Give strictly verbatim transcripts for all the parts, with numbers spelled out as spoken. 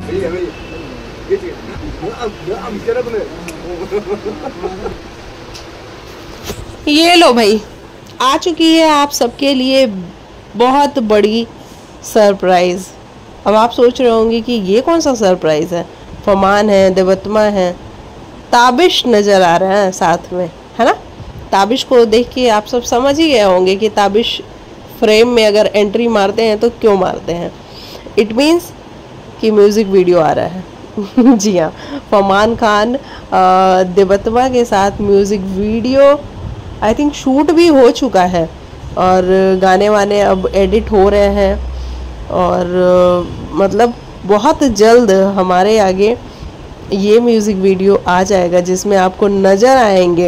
ये लो भाई, आ चुकी है आप सबके लिए बहुत बड़ी सरप्राइज़। अब आप सोच रहे होंगे कि ये कौन सा सरप्राइज़ है। फरमान है, देवत्मा है, ताबिश नज़र आ रहा है साथ में, है ना। ताबिश को देख के आप सब समझ ही गए होंगे कि ताबिश फ्रेम में अगर एंट्री मारते हैं तो क्यों मारते हैं। इट मीन्स कि म्यूज़िक वीडियो आ रहा है। जी हाँ, फरमान खान देवत्मा के साथ music video I think shoot भी हो चुका है और गाने वाने अब एडिट हो रहे हैं और मतलब बहुत जल्द हमारे आगे ये म्यूज़िक वीडियो आ जाएगा जिसमें आपको नज़र आएंगे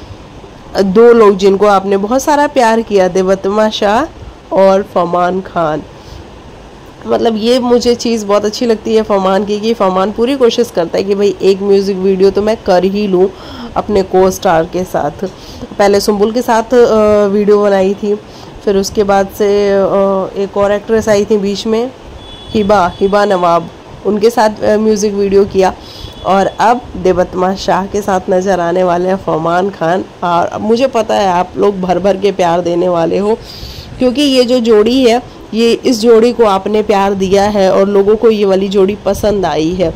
दो लोग जिनको आपने बहुत सारा प्यार किया, देवत्मा शाह और फरमान खान। मतलब ये मुझे चीज़ बहुत अच्छी लगती है फरमान की कि फरमान पूरी कोशिश करता है कि भाई एक म्यूज़िक वीडियो तो मैं कर ही लूँ अपने को स्टार के साथ। पहले सुंबुल के साथ वीडियो बनाई थी, फिर उसके बाद से एक और एक्ट्रेस आई थी बीच में, हिबा हिबा नवाब, उनके साथ म्यूज़िक वीडियो किया और अब देवत्मा शाह के साथ नज़र आने वाले हैं फरमान खान। और मुझे पता है आप लोग भर भर के प्यार देने वाले हो क्योंकि ये जो जोड़ी है, ये इस जोड़ी को आपने प्यार दिया है और लोगों को ये वाली जोड़ी पसंद आई है।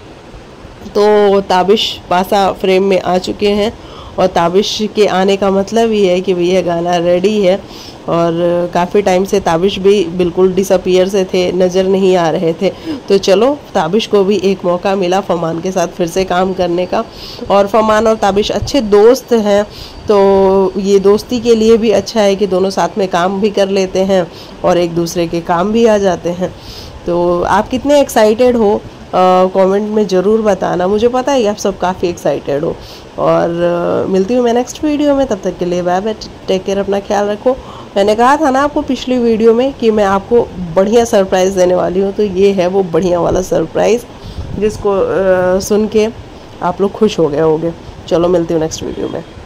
तो ताबिश पासा फ्रेम में आ चुके हैं और ताबिश के आने का मतलब ही है कि भैया गाना रेडी है। और काफ़ी टाइम से ताबिश भी बिल्कुल डिसअपीयर से थे, नज़र नहीं आ रहे थे। तो चलो ताबिश को भी एक मौका मिला फरमान के साथ फिर से काम करने का। और फरमान और ताबिश अच्छे दोस्त हैं तो ये दोस्ती के लिए भी अच्छा है कि दोनों साथ में काम भी कर लेते हैं और एक दूसरे के काम भी आ जाते हैं। तो आप कितने एक्साइटेड हो कमेंट में ज़रूर बताना। मुझे पता है कि आप सब काफ़ी एक्साइटेड हो। और uh, मिलती हूँ मैं नेक्स्ट वीडियो में, तब तक के लिए बाय बाय, टेक केयर, अपना ख्याल रखो। मैंने कहा था ना आपको पिछली वीडियो में कि मैं आपको बढ़िया सरप्राइज़ देने वाली हूँ, तो ये है वो बढ़िया वाला सरप्राइज़ जिसको uh, सुन के आप लोग खुश हो गए होंगे। चलो मिलती हूँ नेक्स्ट वीडियो में।